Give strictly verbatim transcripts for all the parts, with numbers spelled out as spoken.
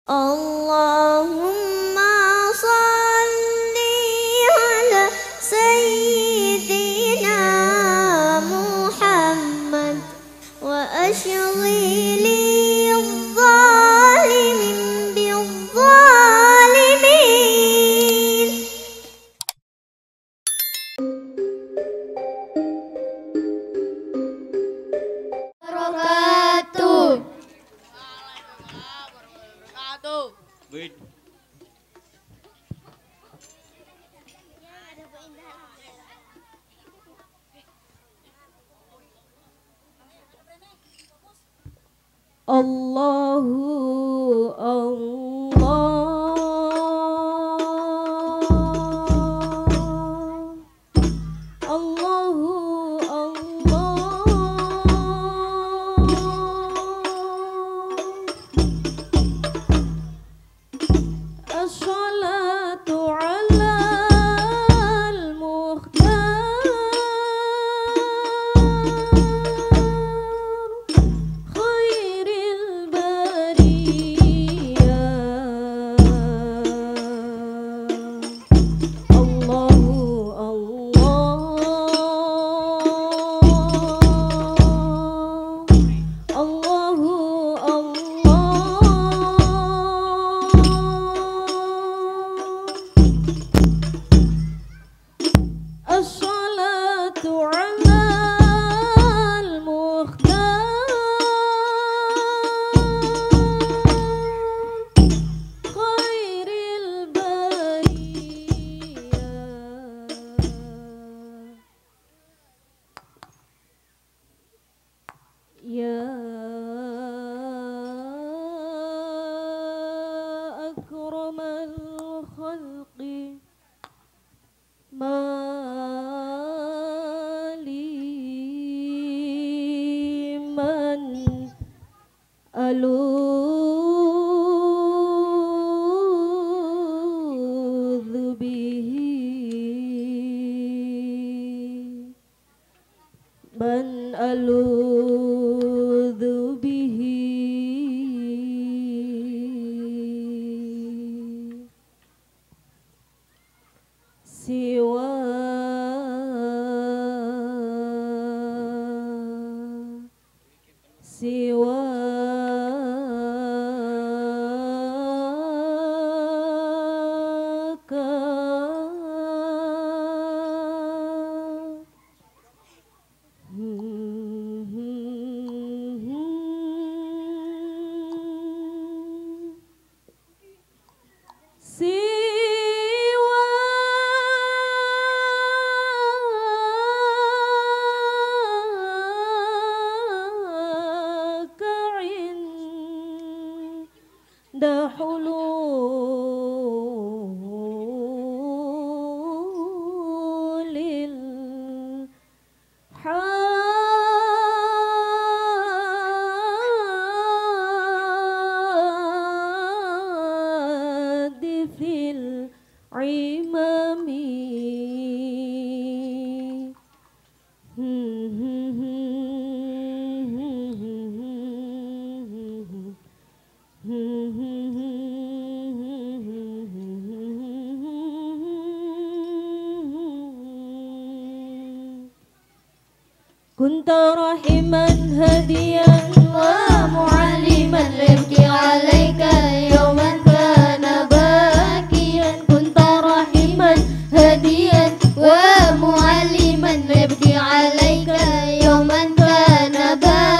Allahumma salli ala Sayyidina Muhammad wa ashghili adh-dhalimin bidh-dhalimin. Barakatuh. Wait. Allahu Allah, Allahu Allah, as-salatu ala al-mukhtar khairil bariyah. Allahu Allah, Allahu Allah, as-salatu ala al-mukhtar khairil bariyah. Ya akramal khalqi mali man aludhu bihi, man aludhu bihi siwa siwa ka siwa ka inda hululil hadithil imami. Kunta rahiman hadiyan wa mu'alliman yabki alaika yawman kana bakiyan. Kunta rahiman hadiyan wa mu'alliman yabki alaika yawman kana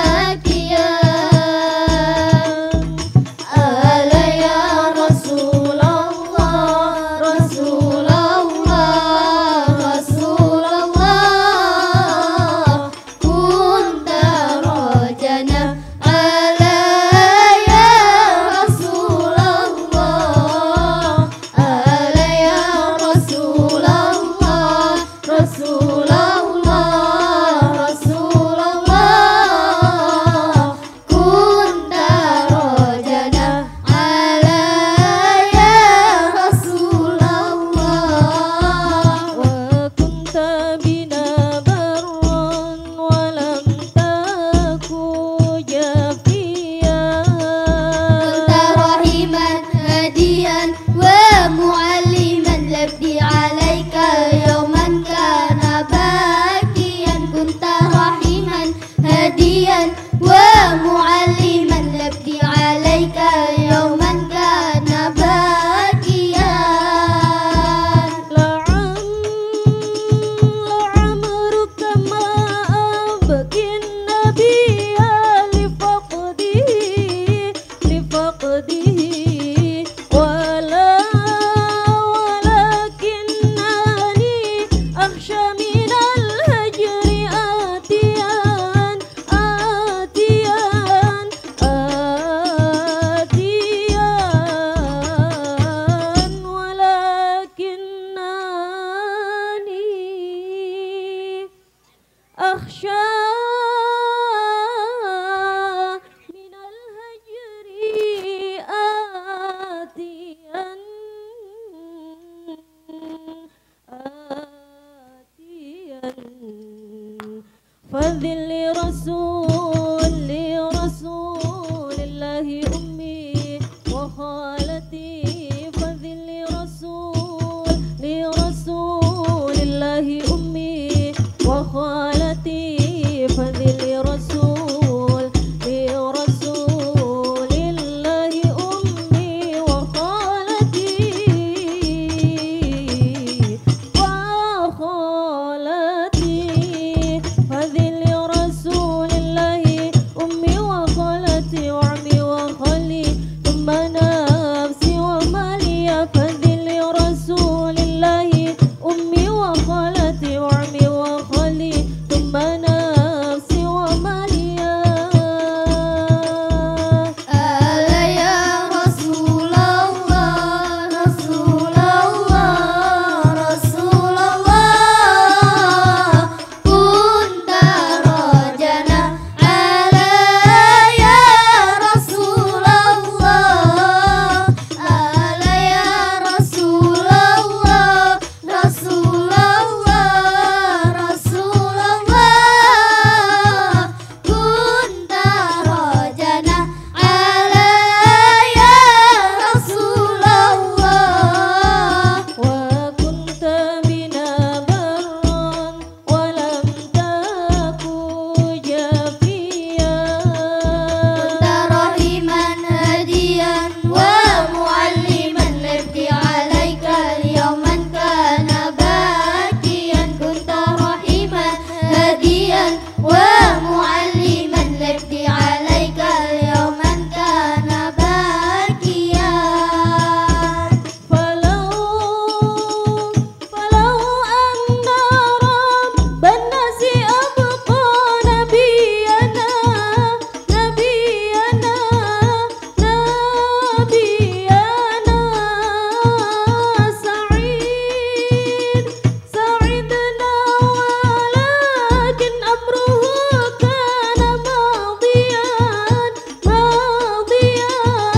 bakiyan. Ala ya Rasulullah, Rasulullah, Rasulullah, kunta rajana ولا ولكنني أخشى من الهجر آتيا آتيا آتيا ولكنني أخشى من الهجر آتيا آتيا فذل لرسول لرسول الله أمي وخالتي فذل لرسول لرسول الله أمي وخالتي فذل لرسول لرسول الله أمي وخالتي وخالتي فذل لرسول الله أمي وخالتي وعمي وخالي ثم نفسي ومالي فذل لرسول الله أمي وخالتي وعمي وخالي ثم نفسي ومالي ألا يا رسول الله رسول الله رسول الله كنت راجنا ألا يا رسول الله ألا يا رسول الله رسول الله رسول الله كنت راجنا ألا يا رسول الله وكنت بنا برا ولم تك جافيا كنت رحيما هاديا ومعلما لابكي عليك اليوم من كان باكيا كنت رحيما هاديا ومعلما لابكي عليك اليوم من كان باكيا فلو فلو أن رب الناس أبقى نبينا نبينا نبينا سعيد سعدنا ولكن أمره كان ماضيا ماضيا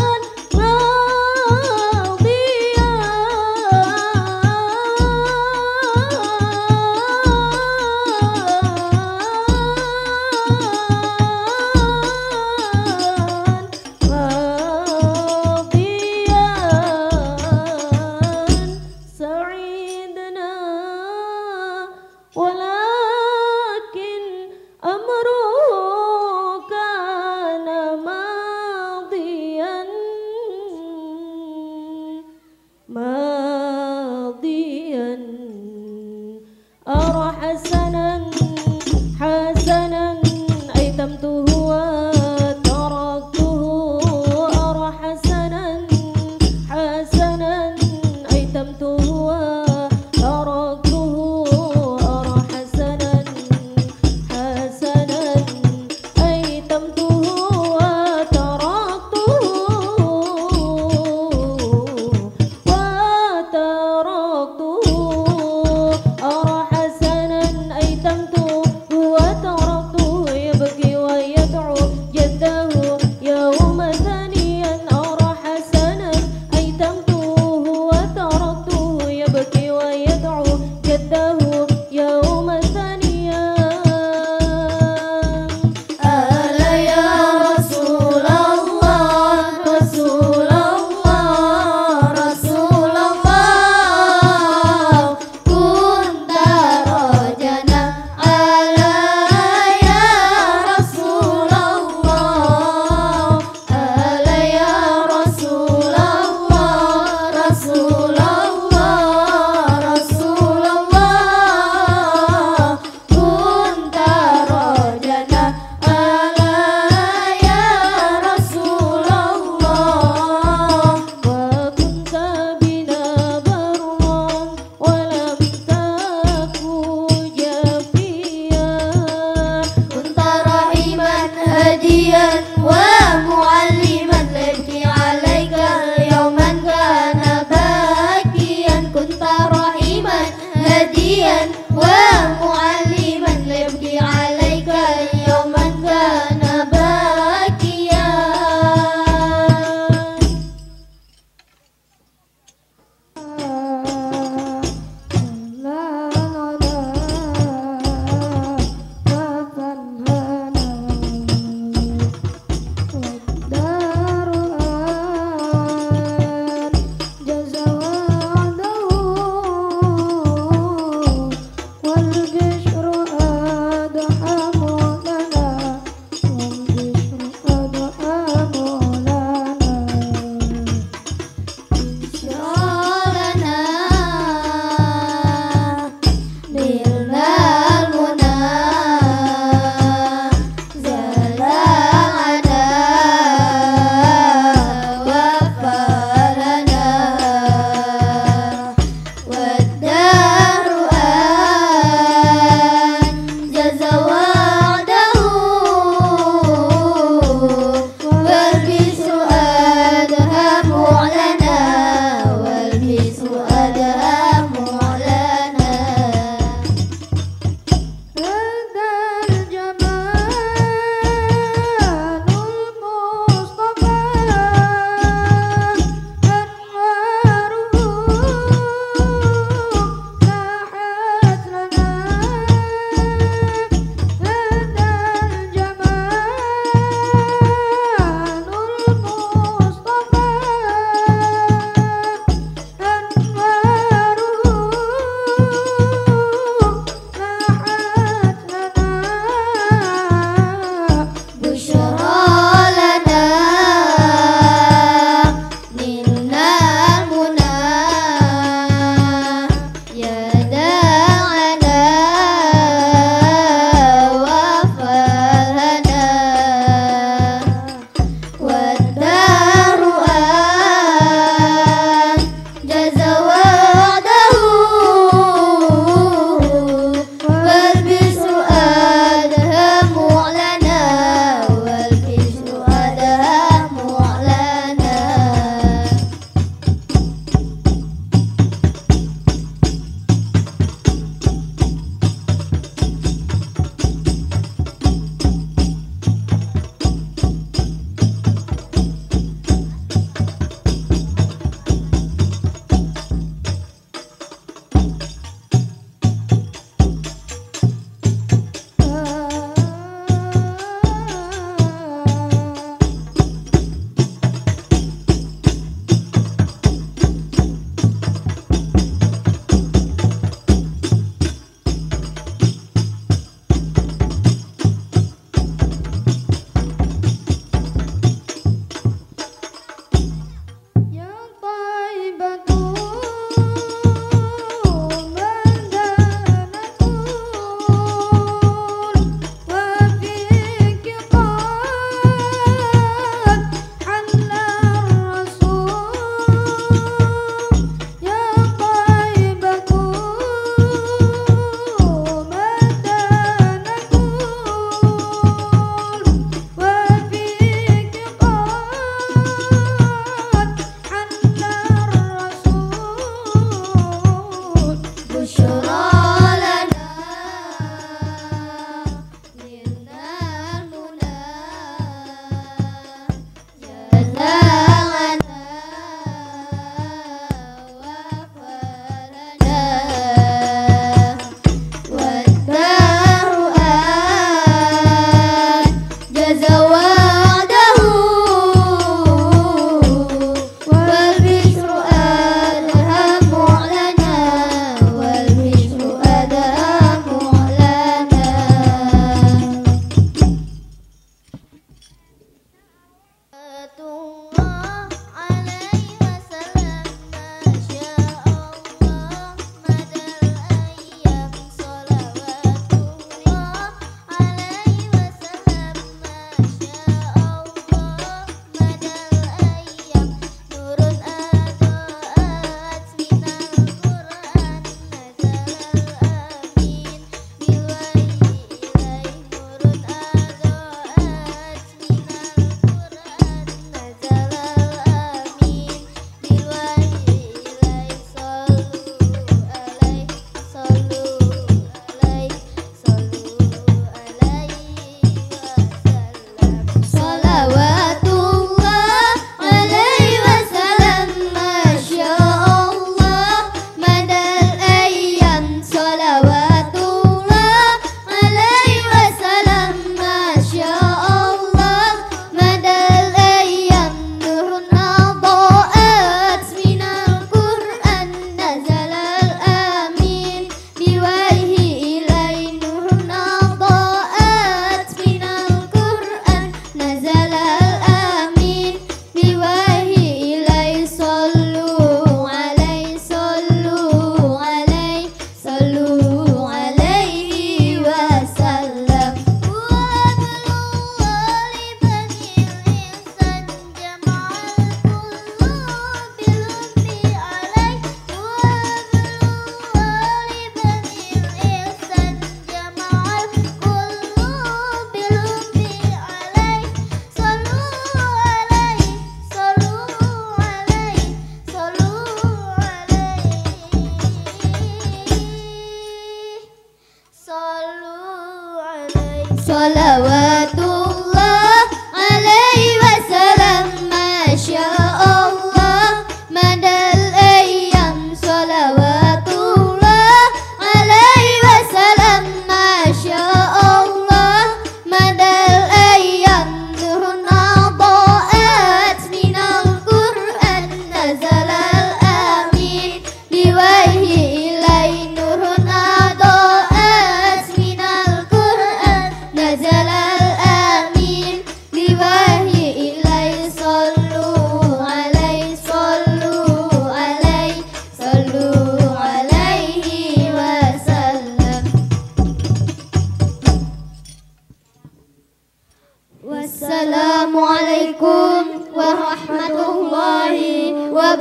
سعيدنا ولكن أمره كان ماضيا ماضيا أرى حسنا حسنا أيتمته وتركته أرى حسنا حسنا أيتمته وتركته أرى حسنا حسنا أيتمته وتركته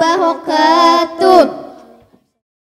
وبركاته.